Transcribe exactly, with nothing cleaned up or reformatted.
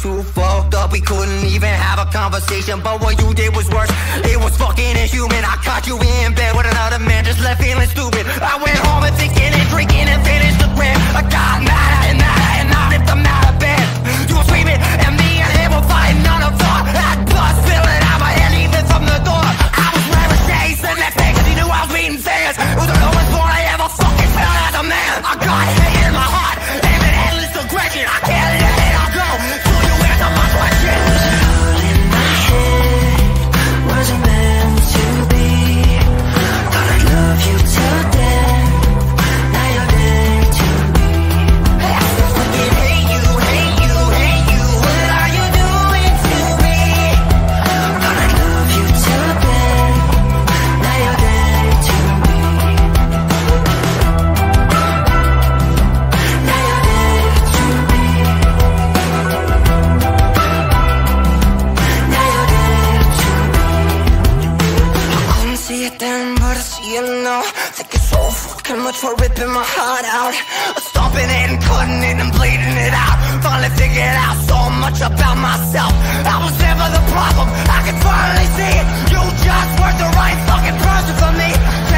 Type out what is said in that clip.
too fucked up, we couldn't even have a conversation. But what you did was worse, it was fucking inhuman. I caught you in bed with another man, just left feeling stupid. I went home and thinking and drinking and finished the gram. I got madder and madder and I ripped them out of bed. You were screaming and me and him were fighting on the floor. That bus spilling out my head even from the door. I was wearing shades the next day cause he knew I was beating fans. It was the lowest point I ever fucking felt as a man. I got hate in my heart, aiming endless aggression. I can't let it all go till you answer my question. All in my head wasn't meant to be. Thought I'd love you to death. Now you're dead to me. I fucking hate you, hate you, hate you. What are you doing to me? Thought I'd love you to death. Now you're dead to me. Now you're dead to me. Now you're dead to me. I couldn't see it then, but I see it now. Thinking so fucking much for ripping my heart out. Stomping it and cutting it and bleeding it out. Finally figured out so much about myself. I was never the problem, I could finally see it. You just weren't the right fucking person for me.